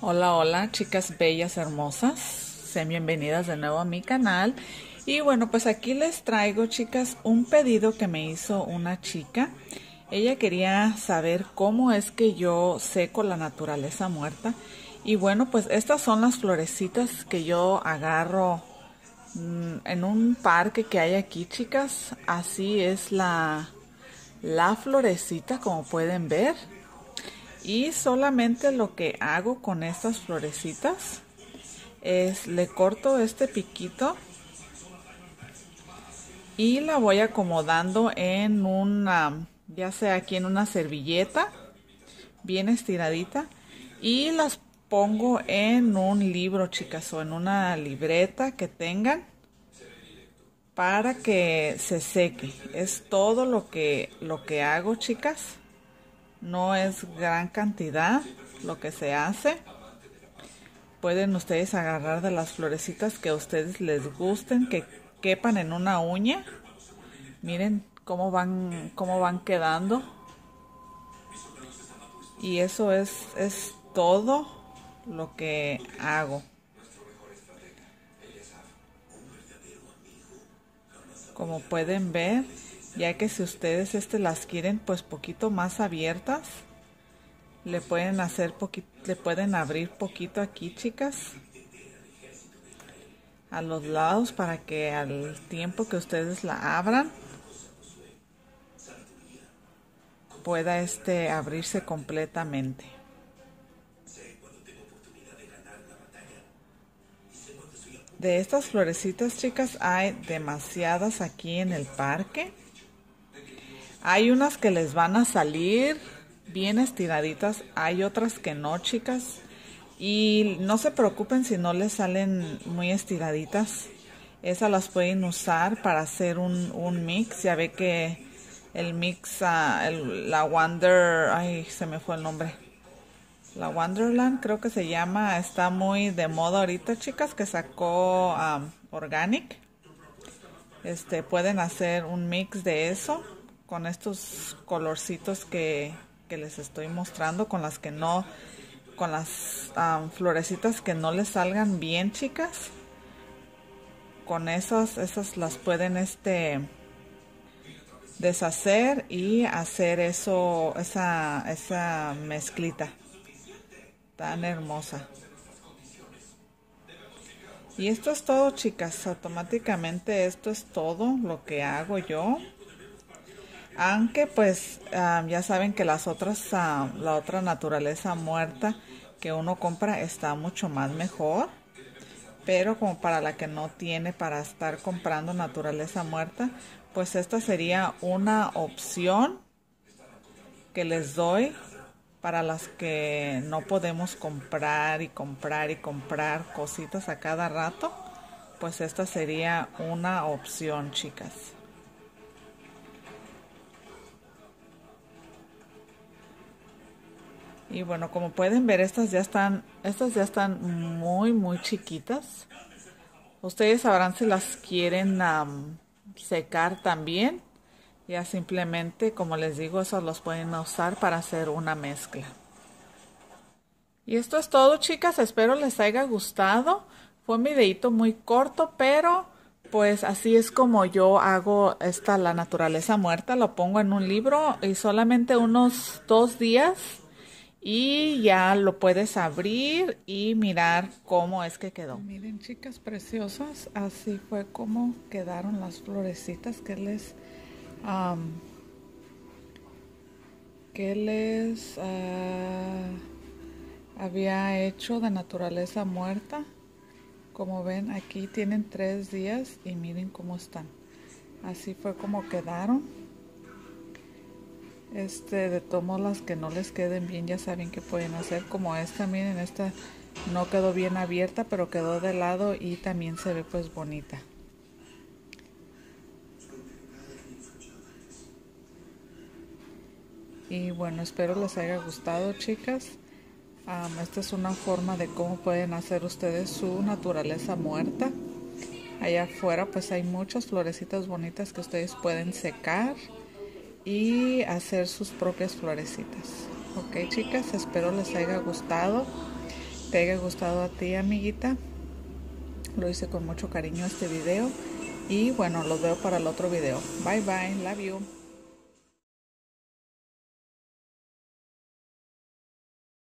Hola, hola, chicas bellas, hermosas. Sean bienvenidas de nuevo a mi canal. Y bueno, pues aquí les traigo, chicas, un pedido que me hizo una chica. Ella quería saber cómo es que yo seco la naturaleza muerta. Y bueno, pues estas son las florecitas que yo agarro en un parque que hay aquí, chicas. Así es la florecita, como pueden ver. Y solamente lo que hago con estas florecitas es le corto este piquito y la voy acomodando en una, ya sea aquí en una servilleta bien estiradita, y las pongo en un libro, chicas, o en una libreta que tengan para que se seque. Es todo lo que hago, chicas. No es gran cantidad lo que se hace. Pueden ustedes agarrar de las florecitas que a ustedes les gusten, que quepan en una uña. Miren cómo van quedando. Y eso es todo lo que hago. Como pueden ver, ya que si ustedes las quieren pues poquito más abiertas, le pueden hacer le pueden abrir poquito aquí, chicas, a los lados, para que al tiempo que ustedes la abran pueda abrirse completamente. De estas florecitas, chicas, hay demasiadas aquí en el parque. Hay unas que les van a salir bien estiraditas, hay otras que no, chicas. Y no se preocupen si no les salen muy estiraditas. Esas las pueden usar para hacer un mix. Ya ve que el mix, la Wonder, ay, se me fue el nombre. La Wonderland, creo que se llama, está muy de moda ahorita, chicas, que sacó Organic. Pueden hacer un mix de eso con estos colorcitos que les estoy mostrando, con las que no, con las florecitas que no les salgan bien, chicas. Con esas las pueden deshacer y hacer esa mezclita tan hermosa. Y esto es todo, chicas. Automáticamente esto es todo lo que hago yo. Aunque pues ya saben que la otra naturaleza muerta que uno compra está mucho más mejor. Pero como para la que no tiene para estar comprando naturaleza muerta, pues esta sería una opción que les doy para las que no podemos comprar y comprar y comprar cositas a cada rato. Pues esta sería una opción, chicas. Y bueno, como pueden ver, estas ya están muy chiquitas. Ustedes sabrán si las quieren secar también. Ya simplemente, como les digo, esos los pueden usar para hacer una mezcla. Y esto es todo, chicas. Espero les haya gustado. Fue un videito muy corto, pero pues así es como yo hago la naturaleza muerta. Lo pongo en un libro y solamente unos 2 días. Y ya lo puedes abrir y mirar cómo es que quedó. Miren, chicas preciosas, así fue como quedaron las florecitas que les había hecho de naturaleza muerta. Como ven, aquí tienen 3 días y miren cómo están. Así fue como quedaron. De todos las que no les queden bien, ya saben que pueden hacer, como esta. Miren, esta no quedó bien abierta, pero quedó de lado y también se ve pues bonita. Y bueno, espero les haya gustado, chicas. Esta es una forma de cómo pueden hacer ustedes su naturaleza muerta. Allá afuera pues hay muchas florecitas bonitas que ustedes pueden secar y hacer sus propias florecitas. Ok, chicas, espero les haya gustado. te haya gustado a ti, amiguita. Lo hice con mucho cariño este video. Y bueno, los veo para el otro video. Bye bye, love you.